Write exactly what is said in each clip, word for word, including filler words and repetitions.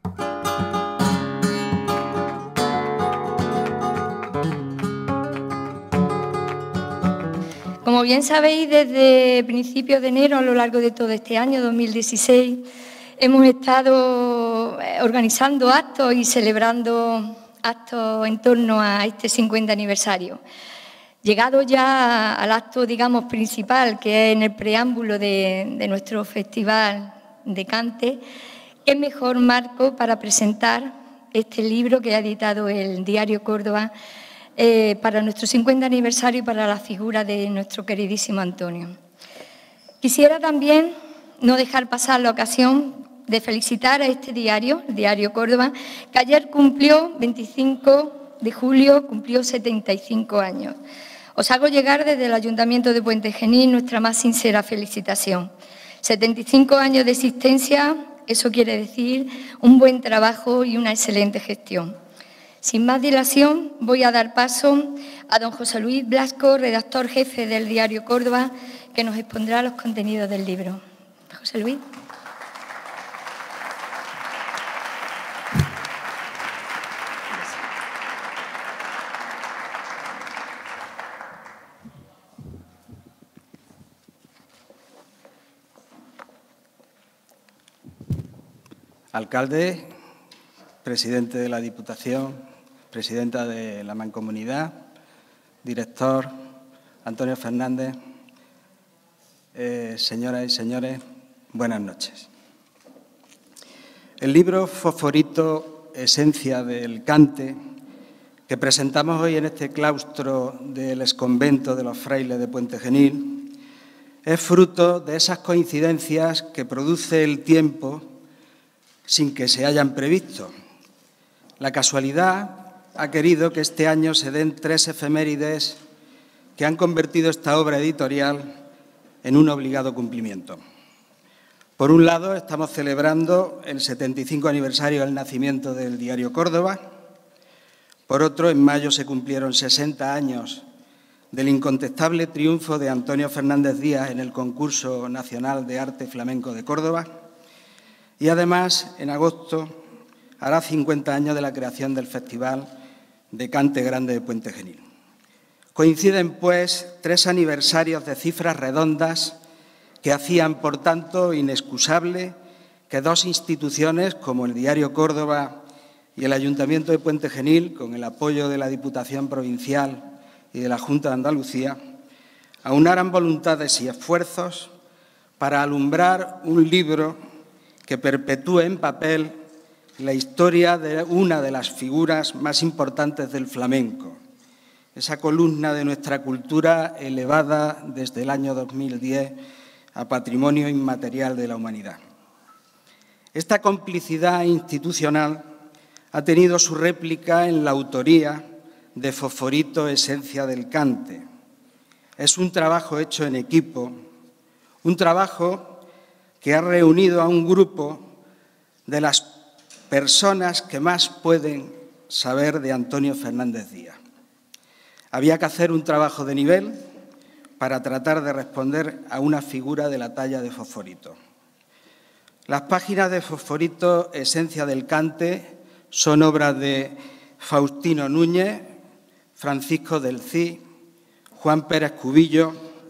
Como bien sabéis, desde principios de enero, a lo largo de todo este año, dos mil dieciséis, hemos estado organizando actos y celebrando actos en torno a este cincuenta aniversario. Llegado ya al acto, digamos, principal, que es en el preámbulo de, de nuestro Festival de Cante, qué mejor marco para presentar este libro que ha editado el Diario Córdoba eh, para nuestro cincuenta aniversario y para la figura de nuestro queridísimo Antonio. Quisiera también no dejar pasar la ocasión de felicitar a este diario, el Diario Córdoba, que ayer cumplió, veinticinco de julio, cumplió setenta y cinco años. Os hago llegar desde el Ayuntamiento de Puente Genil nuestra más sincera felicitación. setenta y cinco años de existencia, eso quiere decir un buen trabajo y una excelente gestión. Sin más dilación, voy a dar paso a don José Luis Blasco, redactor jefe del Diario Córdoba, que nos expondrá los contenidos del libro. José Luis. Alcalde, presidente de la Diputación, presidenta de la Mancomunidad, director Antonio Fernández, eh, señoras y señores, buenas noches. El libro Fosforito, esencia del Cante, que presentamos hoy en este claustro del exconvento de los frailes de Puente Genil, es fruto de esas coincidencias que produce el tiempo sin que se hayan previsto. La casualidad ha querido que este año se den tres efemérides que han convertido esta obra editorial en un obligado cumplimiento. Por un lado, estamos celebrando el setenta y cinco aniversario del nacimiento del Diario Córdoba. Por otro, en mayo se cumplieron sesenta años del incontestable triunfo de Antonio Fernández Díaz en el Concurso Nacional de Arte Flamenco de Córdoba. Y además, en agosto, hará cincuenta años de la creación del Festival de Cante Grande de Puente Genil. Coinciden, pues, tres aniversarios de cifras redondas que hacían, por tanto, inexcusable que dos instituciones como el Diario Córdoba y el Ayuntamiento de Puente Genil, con el apoyo de la Diputación Provincial y de la Junta de Andalucía, aunaran voluntades y esfuerzos para alumbrar un libro que perpetúe en papel la historia de una de las figuras más importantes del flamenco, esa columna de nuestra cultura elevada desde el año dos mil diez a patrimonio inmaterial de la humanidad. Esta complicidad institucional ha tenido su réplica en la autoría de Fosforito, esencia del Cante. Es un trabajo hecho en equipo, un trabajo que ha reunido a un grupo de las personas que más pueden saber de Antonio Fernández Díaz. Había que hacer un trabajo de nivel para tratar de responder a una figura de la talla de Fosforito. Las páginas de Fosforito, esencia del Cante, son obras de Faustino Núñez, Francisco del Cid, Juan Pérez Cubillo,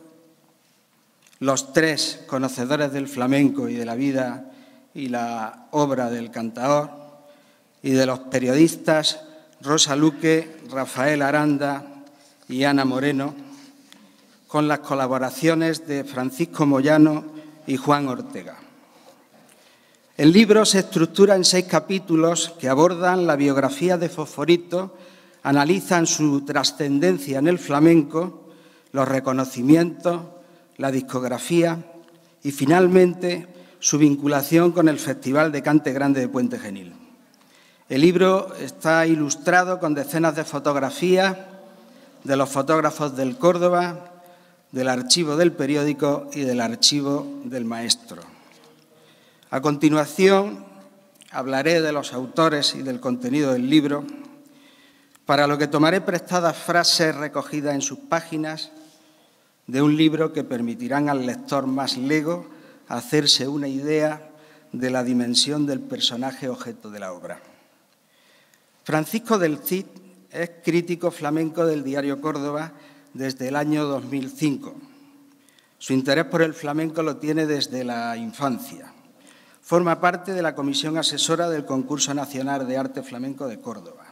los tres conocedores del flamenco y de la vida y la obra del cantaor, y de los periodistas Rosa Luque, Rafael Aranda y Ana Moreno, con las colaboraciones de Francisco Moyano y Juan Ortega. El libro se estructura en seis capítulos que abordan la biografía de Fosforito, analizan su trascendencia en el flamenco, los reconocimientos, la discografía y, finalmente, su vinculación con el Festival de Cante Grande de Puente Genil. El libro está ilustrado con decenas de fotografías de los fotógrafos del Córdoba, del archivo del periódico y del archivo del maestro. A continuación, hablaré de los autores y del contenido del libro, para lo que tomaré prestadas frases recogidas en sus páginas de un libro que permitirán al lector más lego hacerse una idea de la dimensión del personaje objeto de la obra. Francisco del Cid es crítico flamenco del diario Córdoba desde el año dos mil cinco. Su interés por el flamenco lo tiene desde la infancia. Forma parte de la comisión asesora del Concurso Nacional de Arte Flamenco de Córdoba.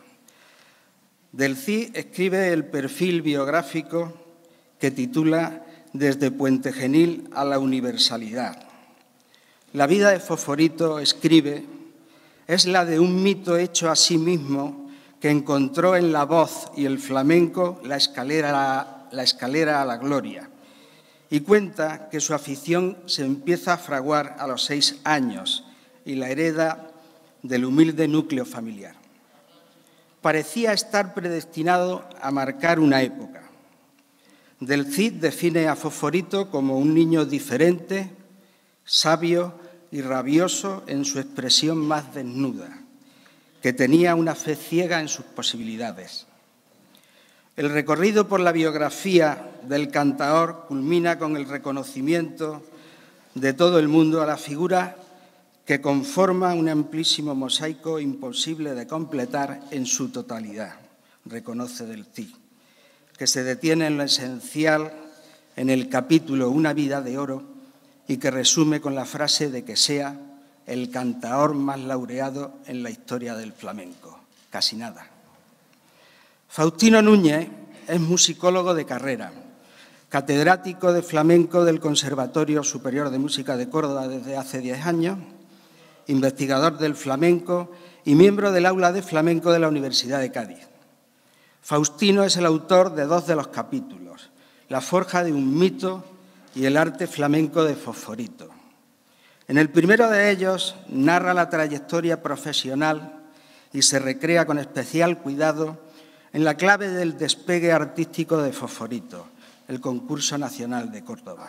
Del Cid escribe el perfil biográfico que titula Desde Puente Genil a la Universalidad. La vida de Fosforito, escribe, es la de un mito hecho a sí mismo que encontró en la voz y el flamenco la escalera, la escalera a la gloria. Y cuenta que su afición se empieza a fraguar a los seis años y la hereda del humilde núcleo familiar. Parecía estar predestinado a marcar una época. Del Cid define a Fosforito como un niño diferente, sabio y rabioso en su expresión más desnuda, que tenía una fe ciega en sus posibilidades. El recorrido por la biografía del cantaor culmina con el reconocimiento de todo el mundo a la figura que conforma un amplísimo mosaico imposible de completar en su totalidad, reconoce Del Cid, que se detiene en lo esencial en el capítulo Una vida de oro y que resume con la frase de que sea el cantaor más laureado en la historia del flamenco. Casi nada. Faustino Núñez es musicólogo de carrera, catedrático de flamenco del Conservatorio Superior de Música de Córdoba desde hace diez años, investigador del flamenco y miembro del aula de flamenco de la Universidad de Cádiz. Faustino es el autor de dos de los capítulos, La forja de un mito y El arte flamenco de Fosforito. En el primero de ellos narra la trayectoria profesional y se recrea con especial cuidado en la clave del despegue artístico de Fosforito, el Concurso Nacional de Córdoba.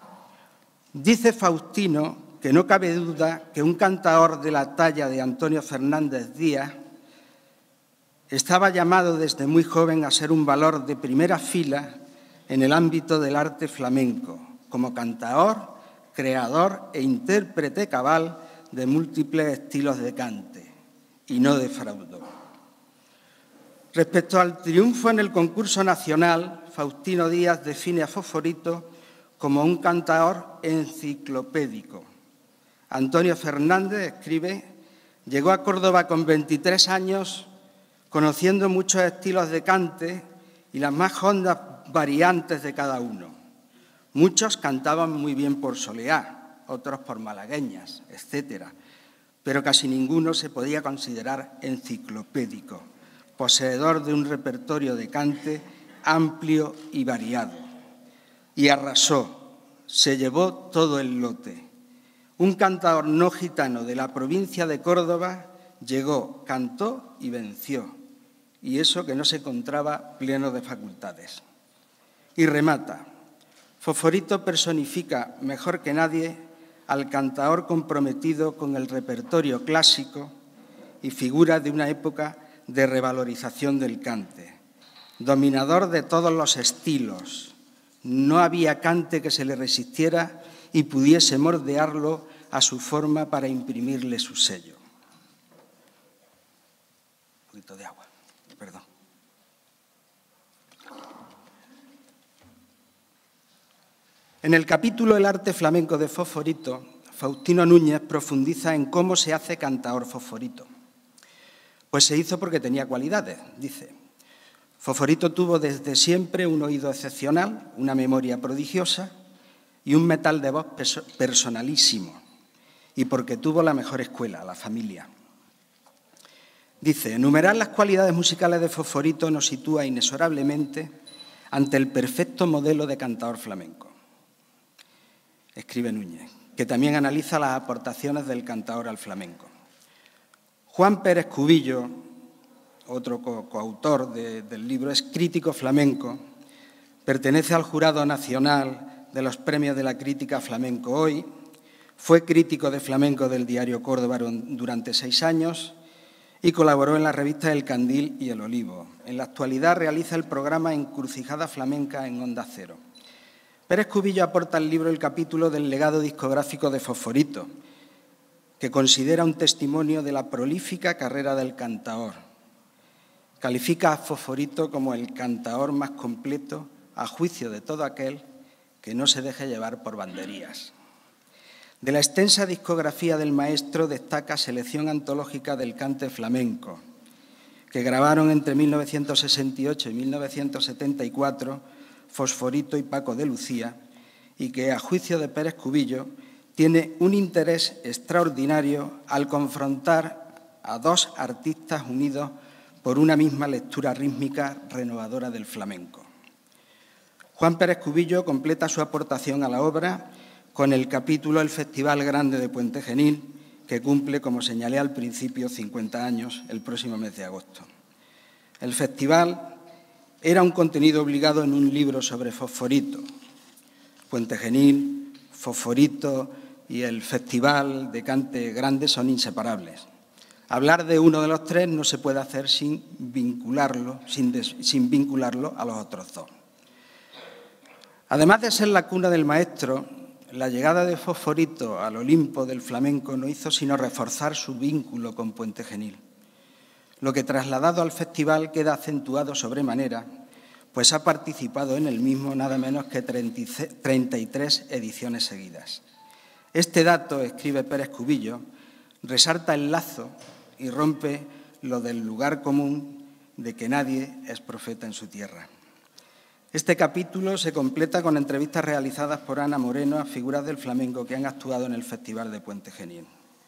Dice Faustino que no cabe duda que un cantaor de la talla de Antonio Fernández Díaz estaba llamado desde muy joven a ser un valor de primera fila en el ámbito del arte flamenco, como cantaor, creador e intérprete cabal de múltiples estilos de cante, y no defraudó. Respecto al triunfo en el concurso nacional, Faustino Díaz define a Fosforito como un cantaor enciclopédico. Antonio Fernández, escribe, llegó a Córdoba con veintitrés años, conociendo muchos estilos de cante y las más hondas variantes de cada uno. Muchos cantaban muy bien por soleá, otros por malagueñas, etcétera, pero casi ninguno se podía considerar enciclopédico, poseedor de un repertorio de cante amplio y variado. Y arrasó, se llevó todo el lote. Un cantaor no gitano de la provincia de Córdoba llegó, cantó y venció, y eso que no se encontraba pleno de facultades. Y remata, Fosforito personifica mejor que nadie al cantaor comprometido con el repertorio clásico y figura de una época de revalorización del cante, dominador de todos los estilos. No había cante que se le resistiera y pudiese moldearlo a su forma para imprimirle su sello. Un poquito de agua, perdón. En el capítulo El arte flamenco de Fosforito, Faustino Núñez profundiza en cómo se hace cantaor Fosforito. Pues se hizo porque tenía cualidades, dice. Fosforito tuvo desde siempre un oído excepcional, una memoria prodigiosa y un metal de voz personalísimo, y porque tuvo la mejor escuela, la familia. Dice, enumerar las cualidades musicales de Fosforito nos sitúa inexorablemente ante el perfecto modelo de cantaor flamenco. Escribe Núñez, que también analiza las aportaciones del cantaor al flamenco. Juan Pérez Cubillo, otro co coautor de, del libro, es crítico flamenco, pertenece al Jurado Nacional de los Premios de la Crítica Flamenco Hoy, fue crítico de flamenco del diario Córdoba durante seis años y colaboró en la revista El Candil y El Olivo. En la actualidad realiza el programa Encrucijada Flamenca en Onda Cero. Pérez Cubillo aporta al libro el capítulo del legado discográfico de Fosforito, que considera un testimonio de la prolífica carrera del cantaor. Califica a Fosforito como el cantaor más completo a juicio de todo aquel que no se deje llevar por banderías. De la extensa discografía del maestro destaca Selección antológica del cante flamenco, que grabaron entre mil novecientos sesenta y ocho y mil novecientos setenta y cuatro Fosforito y Paco de Lucía, y que, a juicio de Pérez Cubillo, tiene un interés extraordinario al confrontar a dos artistas unidos por una misma lectura rítmica renovadora del flamenco. Juan Pérez Cubillo completa su aportación a la obra con el capítulo El Festival Grande de Puente Genil, que cumple, como señalé al principio, cincuenta años el próximo mes de agosto. El festival era un contenido obligado en un libro sobre Fosforito. Puente Genil, Fosforito y el Festival de Cante Grande son inseparables. Hablar de uno de los tres no se puede hacer sin vincularlo, sin, des, sin vincularlo a los otros dos. Además de ser la cuna del maestro, la llegada de Fosforito al Olimpo del flamenco no hizo sino reforzar su vínculo con Puente Genil, lo que trasladado al festival queda acentuado sobremanera, pues ha participado en el mismo nada menos que treinta y tres ediciones seguidas. Este dato, escribe Pérez Cubillo, resalta el lazo y rompe lo del lugar común de que nadie es profeta en su tierra. Este capítulo se completa con entrevistas realizadas por Ana Moreno a figuras del flamenco que han actuado en el Festival de Puente Genil.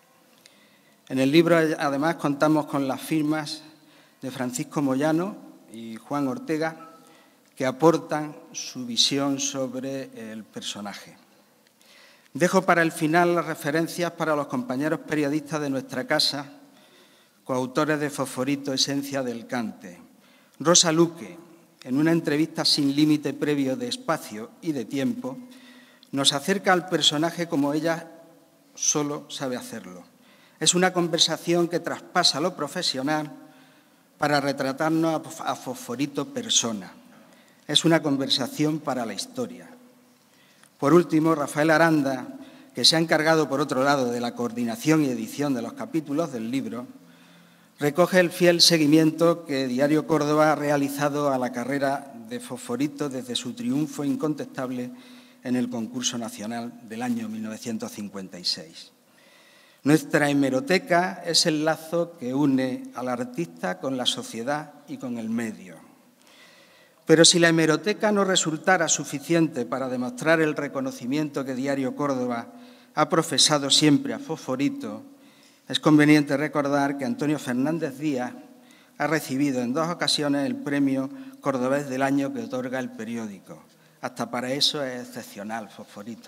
En el libro, además, contamos con las firmas de Francisco Moyano y Juan Ortega, que aportan su visión sobre el personaje. Dejo para el final las referencias para los compañeros periodistas de nuestra casa, coautores de Fosforito, Esencia del Cante. Rosa Luque, en una entrevista sin límite previo de espacio y de tiempo, nos acerca al personaje como ella solo sabe hacerlo. Es una conversación que traspasa lo profesional para retratarnos a Fosforito persona. Es una conversación para la historia. Por último, Rafael Aranda, que se ha encargado, por otro lado, de la coordinación y edición de los capítulos del libro, recoge el fiel seguimiento que Diario Córdoba ha realizado a la carrera de Fosforito desde su triunfo incontestable en el concurso nacional del año mil novecientos cincuenta y seis. Nuestra hemeroteca es el lazo que une al artista con la sociedad y con el medio. Pero si la hemeroteca no resultara suficiente para demostrar el reconocimiento que Diario Córdoba ha profesado siempre a Fosforito, es conveniente recordar que Antonio Fernández Díaz ha recibido en dos ocasiones el premio Cordobés del Año que otorga el periódico. Hasta para eso es excepcional Fosforito.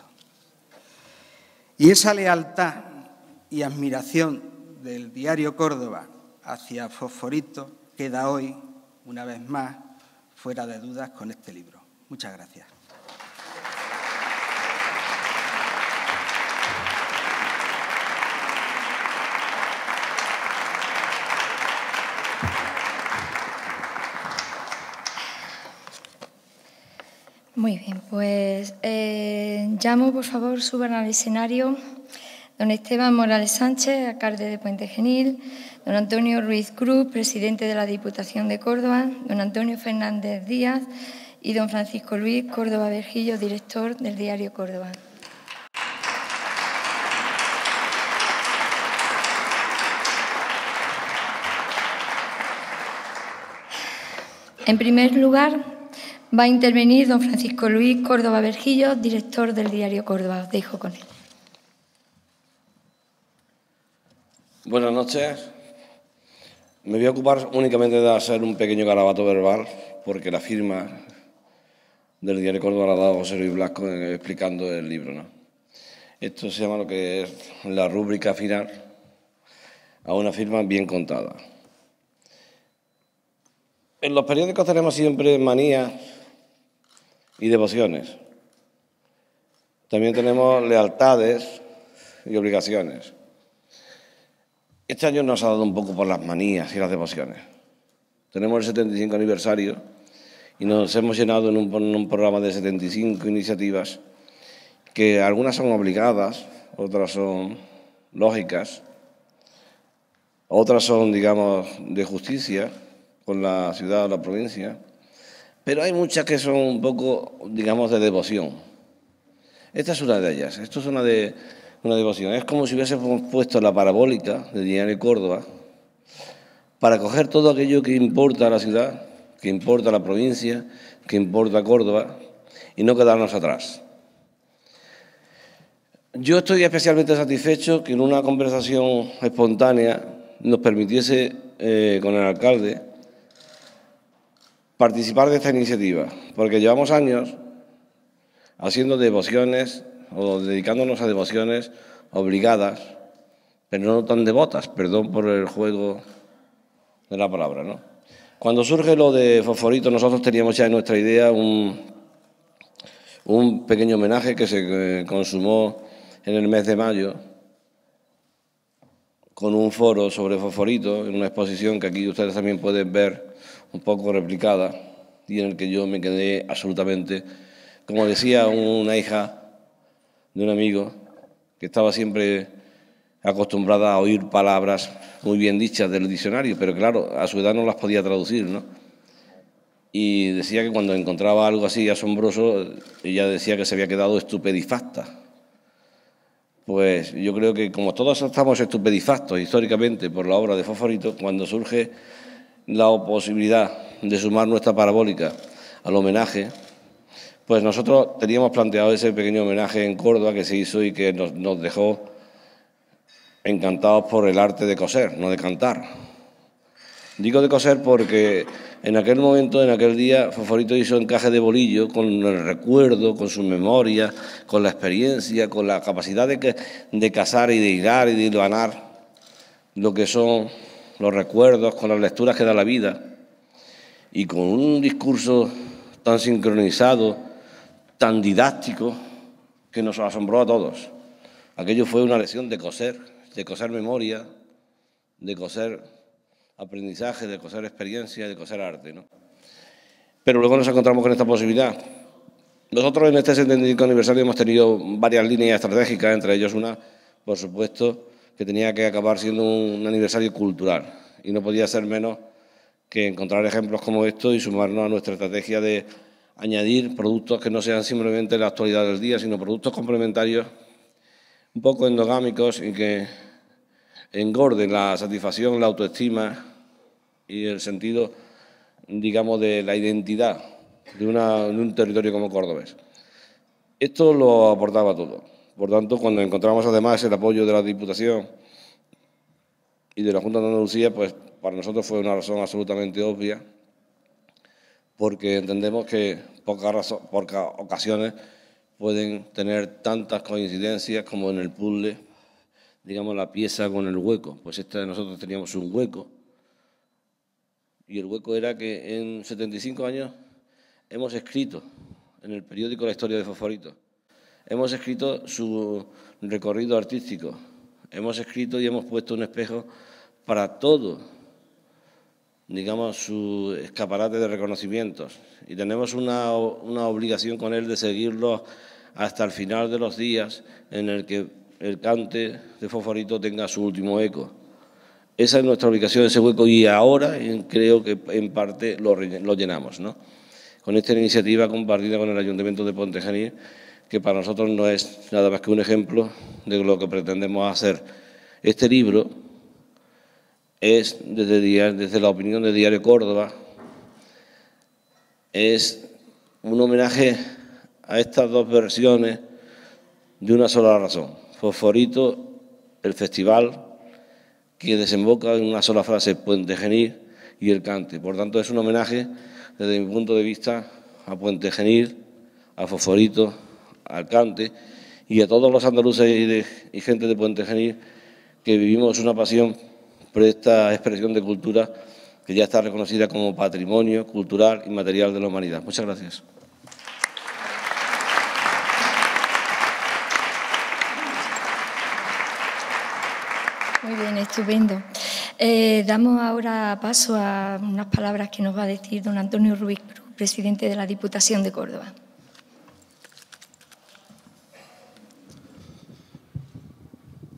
Y esa lealtad y admiración del Diario Córdoba hacia Fosforito queda hoy, una vez más, fuera de dudas con este libro. Muchas gracias. Muy bien, pues eh, llamo, por favor, suban al escenario don Esteban Morales Sánchez, alcalde de Puente Genil, don Antonio Ruiz Cruz, presidente de la Diputación de Córdoba, don Antonio Fernández Díaz y don Francisco Luis Córdoba Vergillo, director del Diario Córdoba. En primer lugar, va a intervenir don Francisco Luis Córdoba Vergillo, director del Diario Córdoba. Os dejo con él. Buenas noches. Me voy a ocupar únicamente de hacer un pequeño garabato verbal, porque la firma del Diario Córdoba la ha dado José Luis Blasco explicando el libro, ¿no? Esto se llama lo que es la rúbrica final a una firma bien contada. En los periódicos tenemos siempre manías y devociones. También tenemos lealtades y obligaciones. Este año nos ha dado un poco por las manías y las devociones. Tenemos el setenta y cinco aniversario y nos hemos llenado en un, en un programa de setenta y cinco iniciativas que algunas son obligadas, otras son lógicas, otras son, digamos, de justicia con la ciudad o la provincia, pero hay muchas que son un poco, digamos, de devoción. Esta es una de ellas, esto es una de una devoción. Es como si hubiésemos puesto la parabólica de Diario Córdoba para coger todo aquello que importa a la ciudad, que importa a la provincia, que importa a Córdoba, y no quedarnos atrás. Yo estoy especialmente satisfecho que en una conversación espontánea nos permitiese eh, con el alcalde participar de esta iniciativa, porque llevamos años haciendo devociones o dedicándonos a devociones obligadas, pero no tan devotas, perdón por el juego de la palabra, ¿no? Cuando surge lo de Fosforito, nosotros teníamos ya en nuestra idea un, un pequeño homenaje que se eh, consumó en el mes de mayo con un foro sobre Fosforito, en una exposición que aquí ustedes también pueden ver un poco replicada y en el que yo me quedé absolutamente, como decía una hija de un amigo que estaba siempre acostumbrada a oír palabras muy bien dichas del diccionario, pero claro, a su edad no las podía traducir, ¿no? Y decía que cuando encontraba algo así asombroso, ella decía que se había quedado estupefacta. Pues yo creo que como todos estamos estupefactos históricamente por la obra de Fosforito, cuando surge la posibilidad de sumar nuestra parabólica al homenaje, pues nosotros teníamos planteado ese pequeño homenaje en Córdoba que se hizo y que nos, nos dejó encantados por el arte de coser, no de cantar. Digo de coser porque en aquel momento, en aquel día, Fosforito hizo encaje de bolillo con el recuerdo, con su memoria, con la experiencia, con la capacidad de, que, de casar y de hilar y de hilvanar lo que son los recuerdos, con las lecturas que da la vida y con un discurso tan sincronizado, tan didáctico, que nos asombró a todos. Aquello fue una lección de coser, de coser memoria, de coser aprendizaje, de coser experiencia, de coser arte, ¿no? Pero luego nos encontramos con esta posibilidad. Nosotros en este setenta y cinco aniversario hemos tenido varias líneas estratégicas, entre ellos una, por supuesto, que tenía que acabar siendo un aniversario cultural y no podía ser menos que encontrar ejemplos como estos y sumarnos a nuestra estrategia de añadir productos que no sean simplemente la actualidad del día, sino productos complementarios un poco endogámicos y que engorden la satisfacción, la autoestima y el sentido, digamos, de la identidad de, una, de un territorio como Córdobés. Esto lo aportaba todo. Por tanto, cuando encontramos además el apoyo de la Diputación y de la Junta de Andalucía, pues para nosotros fue una razón absolutamente obvia, porque entendemos que pocas, razón, pocas ocasiones pueden tener tantas coincidencias como en el puzzle, digamos, la pieza con el hueco. Pues esta de nosotros teníamos un hueco y el hueco era que en setenta y cinco años hemos escrito en el periódico La Historia de Fosforito, hemos escrito su recorrido artístico, hemos escrito y hemos puesto un espejo para todo, digamos, su escaparate de reconocimientos y tenemos una, una obligación con él de seguirlo hasta el final de los días en el que el cante de Fosforito tenga su último eco. Esa es nuestra obligación, ese hueco, y ahora creo que en parte lo, lo llenamos, ¿no? Con esta iniciativa compartida con el Ayuntamiento de Puente Genil, que para nosotros no es nada más que un ejemplo de lo que pretendemos hacer. Este libro es, desde, desde la opinión de Diario Córdoba, es un homenaje a estas dos versiones de una sola razón. Fosforito, el festival que desemboca en una sola frase, Puente Genil, y el cante. Por tanto, es un homenaje, desde mi punto de vista, a Puente Genil, a Fosforito, al cante y a todos los andaluces y, de, y gente de Puente Genil que vivimos una pasión por esta expresión de cultura que ya está reconocida como patrimonio cultural y material de la humanidad. Muchas gracias. Muy bien, estupendo. Eh, damos ahora paso a unas palabras que nos va a decir don Antonio Ruiz Cruz, presidente de la Diputación de Córdoba.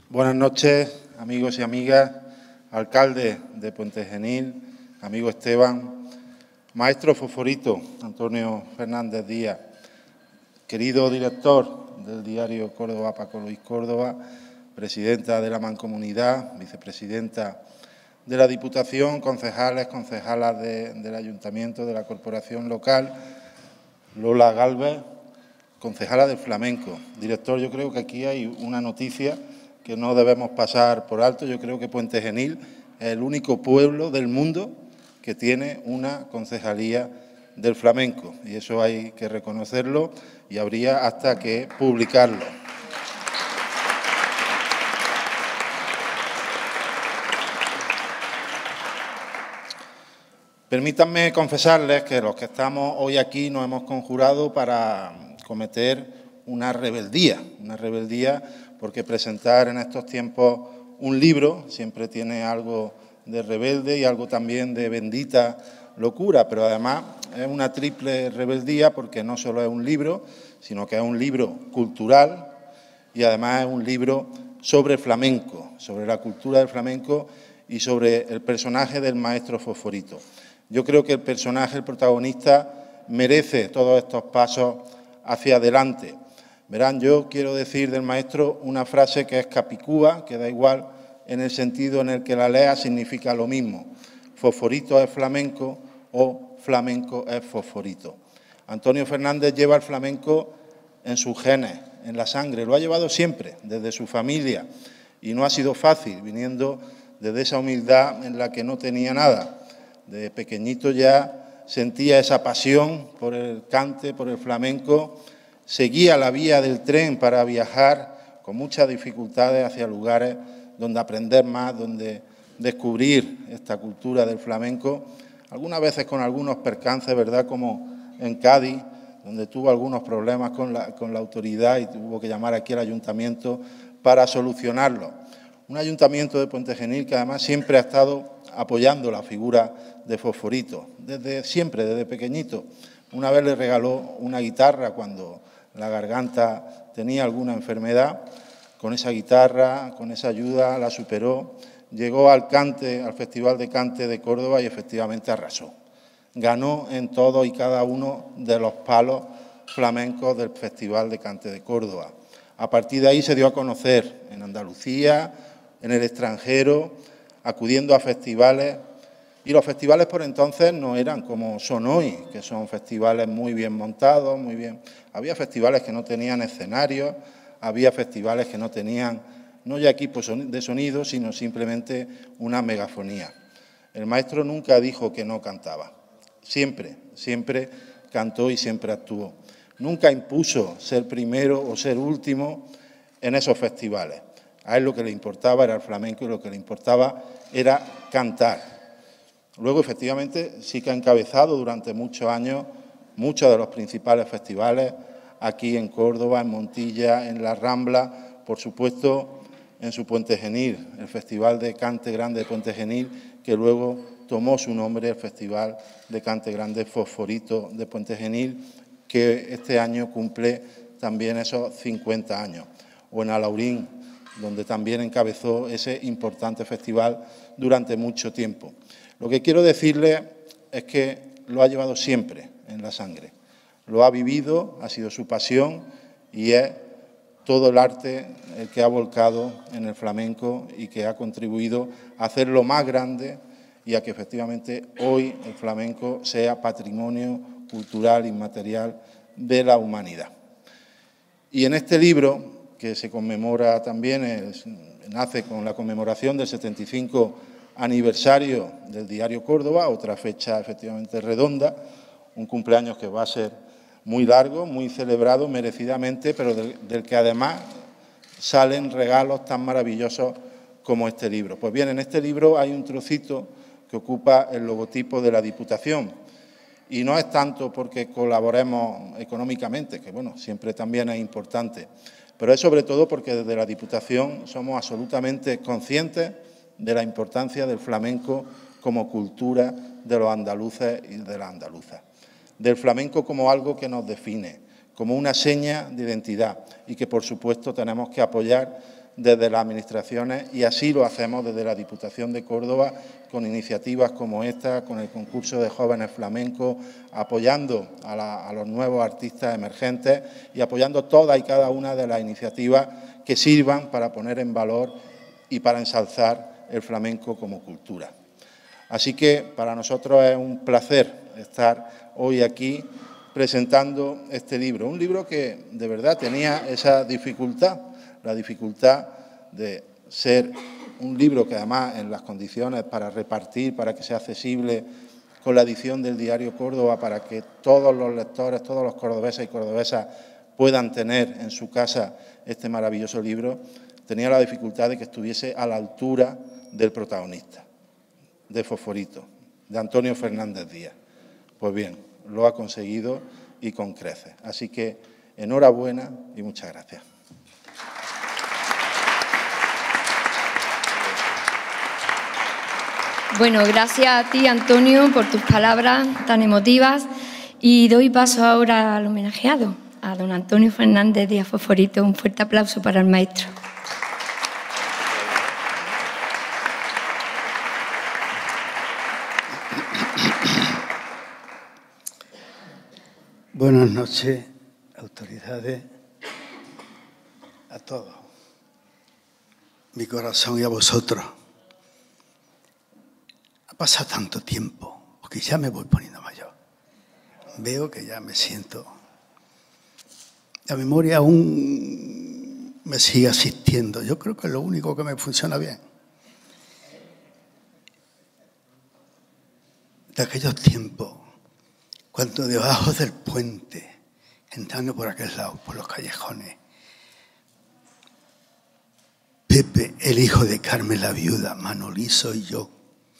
Buenas noches, amigos y amigas, alcalde de Puente Genil, amigo Esteban, maestro Fosforito, Antonio Fernández Díaz, querido director del diario Córdoba, Paco Luis Córdoba, presidenta de la Mancomunidad, vicepresidenta de la Diputación, concejales, concejalas de, del Ayuntamiento, de la Corporación Local, Lola Gálvez, concejala del Flamenco. Director, yo creo que aquí hay una noticia que no debemos pasar por alto. Yo creo que Puente Genil es el único pueblo del mundo que tiene una concejalía del flamenco, y eso hay que reconocerlo y habría hasta que publicarlo. Permítanme confesarles que los que estamos hoy aquí nos hemos conjurado para cometer una rebeldía, una rebeldía porque presentar en estos tiempos un libro siempre tiene algo de rebelde y algo también de bendita locura, pero además es una triple rebeldía porque no solo es un libro, sino que es un libro cultural y además es un libro sobre flamenco, sobre la cultura del flamenco y sobre el personaje del maestro Fosforito. Yo creo que el personaje, el protagonista, merece todos estos pasos hacia adelante. Verán, yo quiero decir del maestro una frase que es capicúa, que da igual en el sentido en el que la lea, significa lo mismo. Fosforito es flamenco o flamenco es fosforito. Antonio Fernández lleva el flamenco en sus genes, en la sangre, lo ha llevado siempre, desde su familia, y no ha sido fácil, viniendo desde esa humildad en la que no tenía nada. De pequeñito ya sentía esa pasión por el cante, por el flamenco. Seguía la vía del tren para viajar con muchas dificultades hacia lugares donde aprender más, donde descubrir esta cultura del flamenco, algunas veces con algunos percances, ¿verdad?, como en Cádiz, donde tuvo algunos problemas con la, con la autoridad y tuvo que llamar aquí al ayuntamiento para solucionarlo. Un ayuntamiento de Puente Genil que además siempre ha estado apoyando la figura de Fosforito, desde siempre, desde pequeñito. Una vez le regaló una guitarra cuando la garganta tenía alguna enfermedad. Con esa guitarra, con esa ayuda, la superó. Llegó al cante, al Festival de Cante de Córdoba y efectivamente arrasó. Ganó en todos y cada uno de los palos flamencos del Festival de Cante de Córdoba. A partir de ahí se dio a conocer en Andalucía, en el extranjero, acudiendo a festivales. Y los festivales por entonces no eran como son hoy, que son festivales muy bien montados, muy bien. Había festivales que no tenían escenarios, había festivales que no tenían, no ya equipos de sonido, sino simplemente una megafonía. El maestro nunca dijo que no cantaba, siempre, siempre cantó y siempre actuó. Nunca impuso ser primero o ser último en esos festivales. A él lo que le importaba era el flamenco y lo que le importaba era cantar. Luego, efectivamente, sí que ha encabezado durante muchos años muchos de los principales festivales, aquí en Córdoba, en Montilla, en La Rambla, por supuesto, en su Puente Genil, el Festival de Cante Grande de Puente Genil, que luego tomó su nombre, el Festival de Cante Grande Fosforito de Puente Genil, que este año cumple también esos cincuenta años. O en Alaurín, donde también encabezó ese importante festival durante mucho tiempo. Lo que quiero decirle es que lo ha llevado siempre en la sangre. Lo ha vivido, ha sido su pasión y es todo el arte el que ha volcado en el flamenco y que ha contribuido a hacerlo más grande y a que efectivamente hoy el flamenco sea patrimonio cultural inmaterial de la humanidad. Y en este libro, que se conmemora también, es, nace con la conmemoración del setenta y cinco aniversario del diario Córdoba, otra fecha efectivamente redonda, un cumpleaños que va a ser muy largo, muy celebrado merecidamente, pero del, del que además salen regalos tan maravillosos como este libro. Pues bien, en este libro hay un trocito que ocupa el logotipo de la Diputación y no es tanto porque colaboremos económicamente, que bueno, siempre también es importante, pero es sobre todo porque desde la Diputación somos absolutamente conscientes de la importancia del flamenco como cultura de los andaluces y de las andaluzas, del flamenco como algo que nos define, como una seña de identidad y que, por supuesto, tenemos que apoyar desde las administraciones, y así lo hacemos desde la Diputación de Córdoba, con iniciativas como esta, con el concurso de jóvenes flamencos, apoyando a, la, a los nuevos artistas emergentes y apoyando todas y cada una de las iniciativas que sirvan para poner en valor y para ensalzar el flamenco como cultura. Así que para nosotros es un placer estar hoy aquí presentando este libro, un libro que de verdad tenía esa dificultad, la dificultad de ser un libro que además en las condiciones para repartir, para que sea accesible con la edición del Diario Córdoba, para que todos los lectores, todos los cordobeses y cordobesas puedan tener en su casa este maravilloso libro, tenía la dificultad de que estuviese a la altura del protagonista, de Fosforito, de Antonio Fernández Díaz. Pues bien, lo ha conseguido y con creces. Así que enhorabuena y muchas gracias. Bueno, gracias a ti, Antonio, por tus palabras tan emotivas, y doy paso ahora al homenajeado, a don Antonio Fernández Díaz Fosforito. Un fuerte aplauso para el maestro. Buenas noches, autoridades, a todos, mi corazón y a vosotros. Ha pasado tanto tiempo, porque ya me voy poniendo mayor. Veo que ya me siento... La memoria aún me sigue asistiendo. Yo creo que es lo único que me funciona bien. De aquellos tiempos, cuando debajo del puente, entrando por aquel lado, por los callejones, Pepe, el hijo de Carmen la viuda, Manolizo y yo,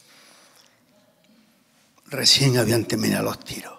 recién habían terminado los tiros.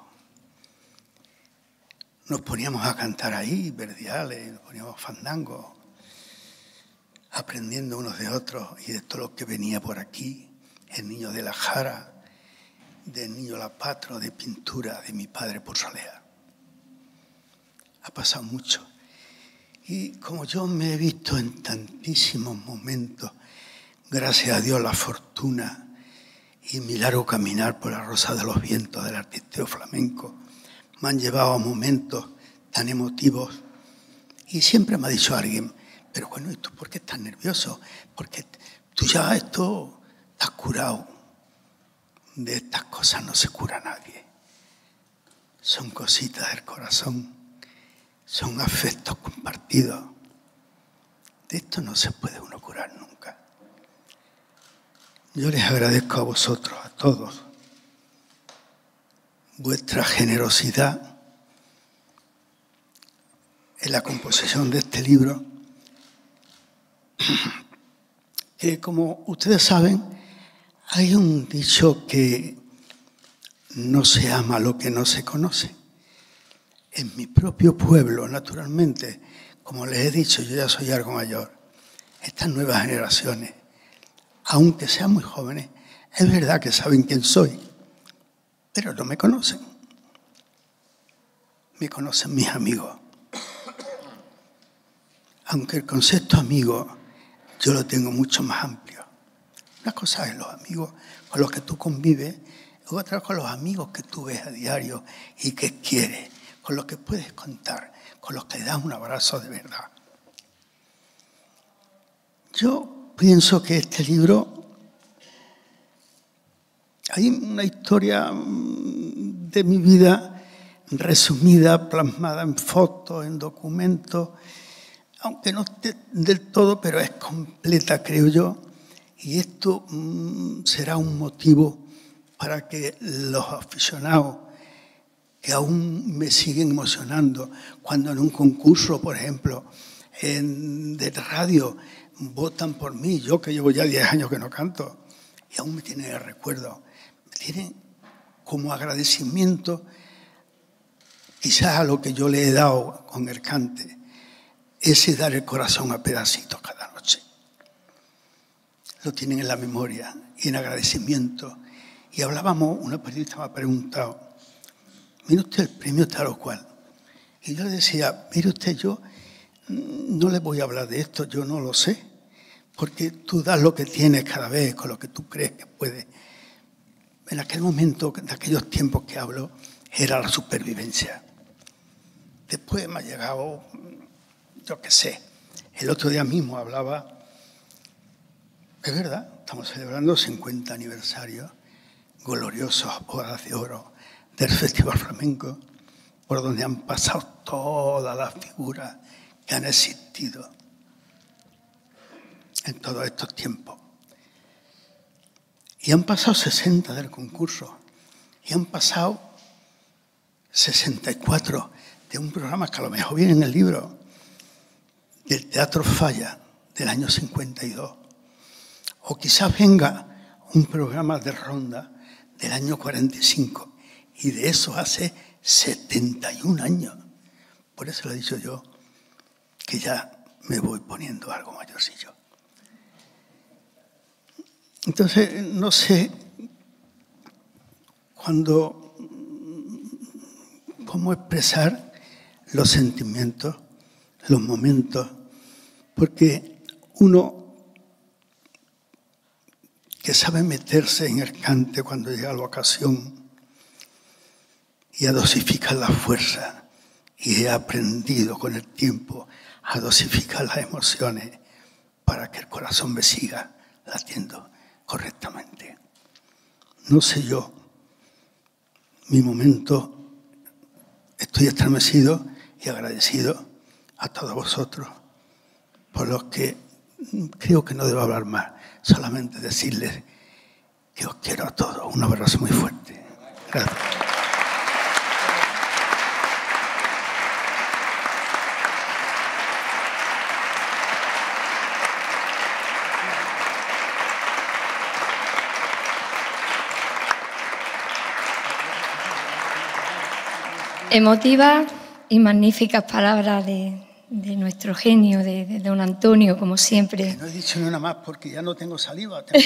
Nos poníamos a cantar ahí, verdiales, nos poníamos fandangos, aprendiendo unos de otros y de todo lo que venía por aquí, el niño de la Jara, del niño La Patro, de pintura de mi padre por Solea. Ha pasado mucho. Y como yo me he visto en tantísimos momentos, gracias a Dios, la fortuna y mi largo caminar por la rosa de los vientos del artisteo flamenco me han llevado a momentos tan emotivos. Y siempre me ha dicho alguien, pero bueno, ¿y tú por qué estás nervioso? Porque tú ya esto estás curado. De estas cosas no se cura nadie. Son cositas del corazón, son afectos compartidos. De esto no se puede uno curar nunca. Yo les agradezco a vosotros, a todos, vuestra generosidad en la composición de este libro, que como ustedes saben, hay un dicho que no se ama lo que no se conoce. En mi propio pueblo, naturalmente, como les he dicho, yo ya soy algo mayor, estas nuevas generaciones, aunque sean muy jóvenes, es verdad que saben quién soy, pero no me conocen. Me conocen mis amigos. Aunque el concepto amigo yo lo tengo mucho más amplio. Una cosa es los amigos con los que tú convives, y otra con los amigos que tú ves a diario y que quieres, con los que puedes contar, con los que le das un abrazo de verdad. Yo pienso que este libro, hay una historia de mi vida resumida, plasmada en fotos, en documentos, aunque no esté del todo, pero es completa, creo yo. Y esto mmm, será un motivo para que los aficionados que aún me siguen emocionando, cuando en un concurso, por ejemplo, en, de radio, votan por mí, yo que llevo ya diez años que no canto, y aún me tienen el recuerdo, me tienen como agradecimiento quizás a lo que yo le he dado con el cante, ese dar el corazón a pedacitos cada noche. Lo tienen en la memoria y en agradecimiento. Y hablábamos, una periodista me ha preguntado, mire usted el premio tal o cual. Y yo le decía, mire usted, yo no le voy a hablar de esto, yo no lo sé. porque tú das lo que tienes cada vez con lo que tú crees que puedes. En aquel momento, de aquellos tiempos que hablo, era la supervivencia. Después me ha llegado, yo qué sé, el otro día mismo hablaba, es verdad, estamos celebrando cincuenta aniversarios gloriosos, bodas de oro del Festival Flamenco, por donde han pasado todas las figuras que han existido en todos estos tiempos. Y han pasado sesenta del concurso, y han pasado sesenta y cuatro de un programa que a lo mejor viene en el libro, del Teatro Falla, del año cincuenta y dos. O quizás venga un programa de ronda del año cuarenta y cinco, y de eso hace setenta y un años. Por eso le he dicho yo que ya me voy poniendo algo mayorcillo. Entonces, no sé cuando, cómo expresar los sentimientos, los momentos, porque uno que sabe meterse en el cante cuando llega la ocasión y a dosificar la fuerza, y he aprendido con el tiempo a dosificar las emociones para que el corazón me siga latiendo correctamente. No sé yo, mi momento, estoy estremecido y agradecido a todos vosotros por los que creo que no debo hablar más, solamente decirles que os quiero a todos. Un abrazo muy fuerte. Gracias. Emotivas y magníficas palabras de, de nuestro genio, de, de don Antonio, como siempre. Que no he dicho ni una más porque ya no tengo saliva. Tengo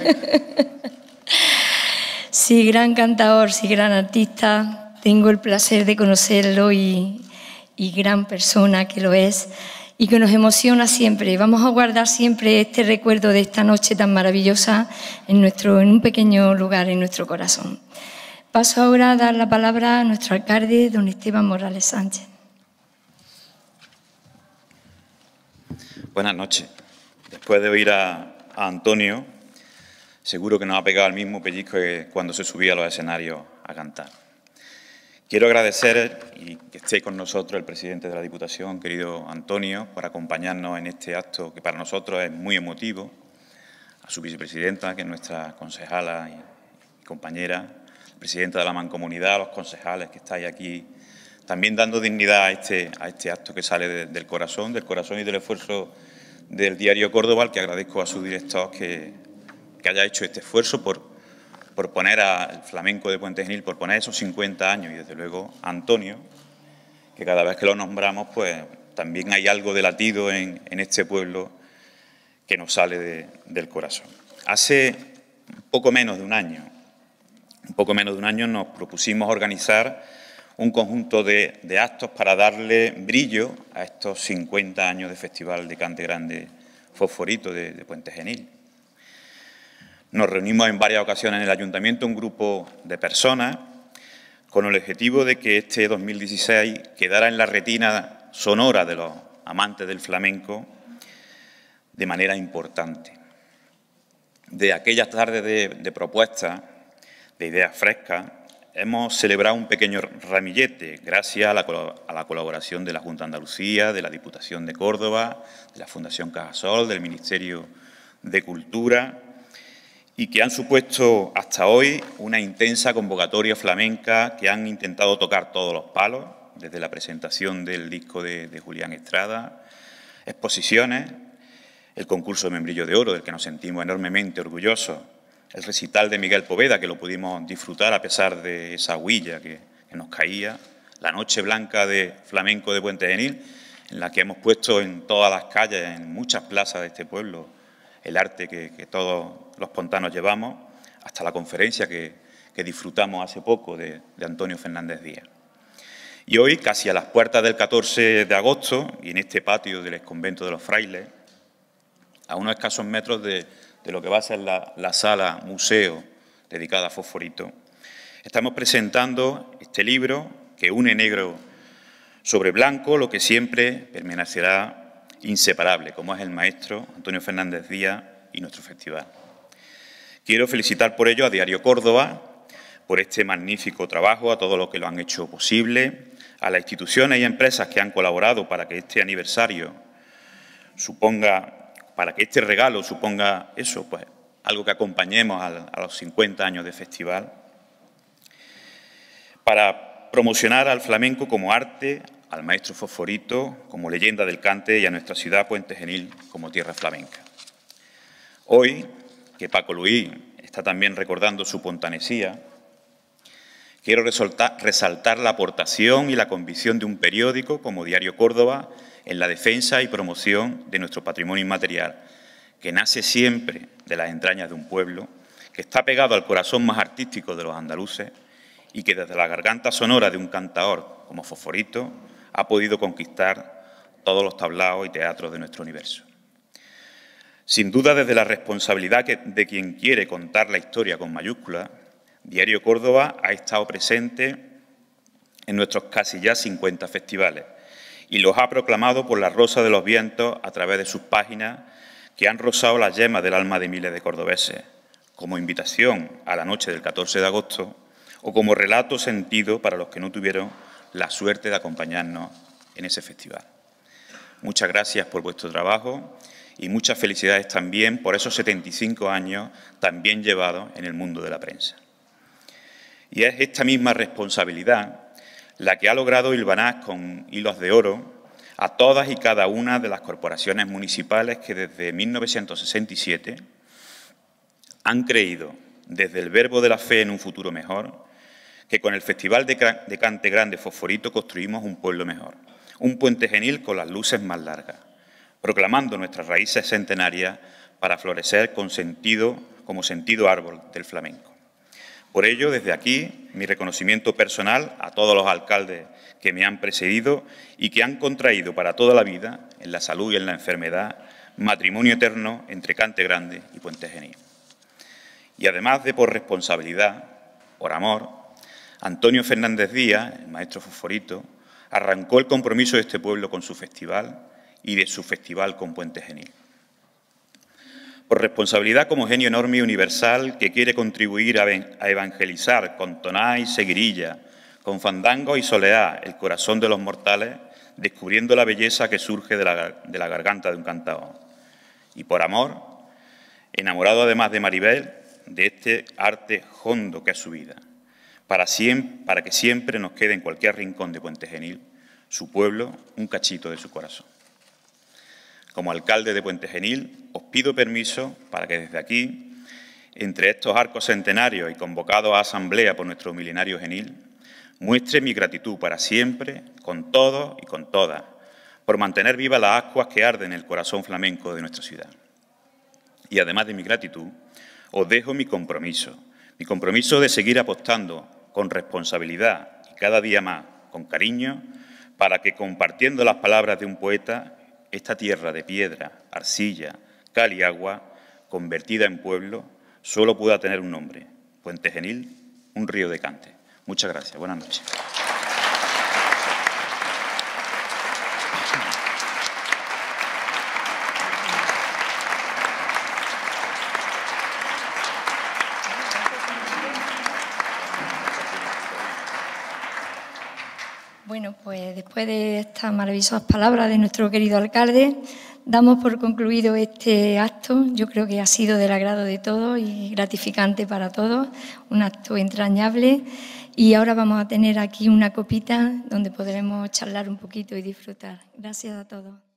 Sí, gran cantador, sí, gran artista. Tengo el placer de conocerlo y, y gran persona que lo es y que nos emociona siempre. Vamos a guardar siempre este recuerdo de esta noche tan maravillosa en, nuestro, en un pequeño lugar en nuestro corazón. Paso ahora a dar la palabra a nuestro alcalde, don Esteban Morales Sánchez. Buenas noches. Después de oír a, a Antonio, seguro que nos ha pegado el mismo pellizco que cuando se subía a los escenarios a cantar. Quiero agradecer y que esté con nosotros el presidente de la Diputación, querido Antonio, por acompañarnos en este acto que para nosotros es muy emotivo, a su vicepresidenta, que es nuestra concejala y compañera, presidenta de la Mancomunidad, a los concejales que estáis aquí, también dando dignidad a este, a este acto que sale de, del corazón, del corazón y del esfuerzo del diario Córdoba, al que agradezco a su director que, que haya hecho este esfuerzo por, por poner al flamenco de Puente Genil, por poner esos cincuenta años, y desde luego a Antonio, que cada vez que lo nombramos, pues también hay algo de latido en, en este pueblo que nos sale de, del corazón. Hace poco menos de un año, un poco menos de un año nos propusimos organizar un conjunto de, de actos para darle brillo a estos cincuenta años de Festival de Cante Grande Fosforito de, de Puente Genil. Nos reunimos en varias ocasiones en el Ayuntamiento un grupo de personas con el objetivo de que este dos mil dieciséis quedara en la retina sonora de los amantes del flamenco de manera importante. De aquellas tardes de, de propuestas, de ideas frescas, hemos celebrado un pequeño ramillete gracias a la, a la colaboración de la Junta de Andalucía, de la Diputación de Córdoba, de la Fundación Cajasol, del Ministerio de Cultura, y que han supuesto hasta hoy una intensa convocatoria flamenca que han intentado tocar todos los palos, desde la presentación del disco de, de Julián Estrada, exposiciones, el concurso de Membrillo de Oro, del que nos sentimos enormemente orgullosos, el recital de Miguel Poveda, que lo pudimos disfrutar a pesar de esa huilla que, que nos caía, la Noche Blanca de Flamenco de Puente Genil, en la que hemos puesto en todas las calles, en muchas plazas de este pueblo, el arte que, que todos los pontanos llevamos, hasta la conferencia que, que disfrutamos hace poco de, de Antonio Fernández Díaz. Y hoy, casi a las puertas del catorce de agosto, y en este patio del exconvento de los frailes, a unos escasos metros de, de lo que va a ser la, la sala museo dedicada a Fosforito, estamos presentando este libro que une negro sobre blanco, lo que siempre permanecerá inseparable, como es el maestro Antonio Fernández Díaz y nuestro festival. Quiero felicitar por ello a Diario Córdoba, por este magnífico trabajo, a todos los que lo han hecho posible, a las instituciones y empresas que han colaborado para que este aniversario suponga, para que este regalo suponga eso, pues algo que acompañemos a, a los cincuenta años de festival, para promocionar al flamenco como arte, al maestro Fosforito como leyenda del cante y a nuestra ciudad Puente Genil como tierra flamenca. Hoy, que Paco Luis está también recordando su pontanesía, quiero resaltar, resaltar la aportación y la convicción de un periódico como Diario Córdoba en la defensa y promoción de nuestro patrimonio inmaterial, que nace siempre de las entrañas de un pueblo, que está pegado al corazón más artístico de los andaluces y que desde la garganta sonora de un cantaor como Fosforito ha podido conquistar todos los tablaos y teatros de nuestro universo. Sin duda, desde la responsabilidad de quien quiere contar la historia con mayúsculas, Diario Córdoba ha estado presente en nuestros casi ya cincuenta festivales y los ha proclamado por la rosa de los vientos a través de sus páginas que han rozado las yemas del alma de miles de cordobeses, como invitación a la noche del catorce de agosto o como relato sentido para los que no tuvieron la suerte de acompañarnos en ese festival. Muchas gracias por vuestro trabajo y muchas felicidades también por esos setenta y cinco años también llevados en el mundo de la prensa. Y es esta misma responsabilidad la que ha logrado hilvanar con hilos de oro a todas y cada una de las corporaciones municipales que desde mil novecientos sesenta y siete han creído, desde el verbo de la fe en un futuro mejor, que con el Festival de Cante Grande Fosforito construimos un pueblo mejor, un Puente Genil con las luces más largas, proclamando nuestras raíces centenarias para florecer con sentido, como sentido árbol del flamenco. Por ello, desde aquí, mi reconocimiento personal a todos los alcaldes que me han precedido y que han contraído para toda la vida, en la salud y en la enfermedad, matrimonio eterno entre Cante Grande y Puente Genil. Y además de por responsabilidad, por amor, Antonio Fernández Díaz, el maestro Fosforito, arrancó el compromiso de este pueblo con su festival y de su festival con Puente Genil. Por responsabilidad como genio enorme y universal que quiere contribuir a evangelizar con tonás y seguirilla, con fandango y soleá el corazón de los mortales, descubriendo la belleza que surge de la, de la garganta de un cantao. Y por amor, enamorado además de Maribel, de este arte hondo que es su vida, para, siempre, para que siempre nos quede en cualquier rincón de Puente Genil, su pueblo, un cachito de su corazón. Como alcalde de Puente Genil, os pido permiso para que desde aquí, entre estos arcos centenarios y convocados a asamblea por nuestro milenario genil, muestre mi gratitud para siempre, con todos y con todas, por mantener vivas las ascuas que arden en el corazón flamenco de nuestra ciudad. Y además de mi gratitud, os dejo mi compromiso, mi compromiso de seguir apostando con responsabilidad y cada día más con cariño, para que compartiendo las palabras de un poeta, esta tierra de piedra, arcilla, cal y agua, convertida en pueblo, solo pueda tener un nombre, Puente Genil, un río de cante. Muchas gracias. Buenas noches. Bueno, pues después de estas maravillosas palabras de nuestro querido alcalde, damos por concluido este acto. Yo creo que ha sido del agrado de todos y gratificante para todos, un acto entrañable. Y ahora vamos a tener aquí una copita donde podremos charlar un poquito y disfrutar. Gracias a todos.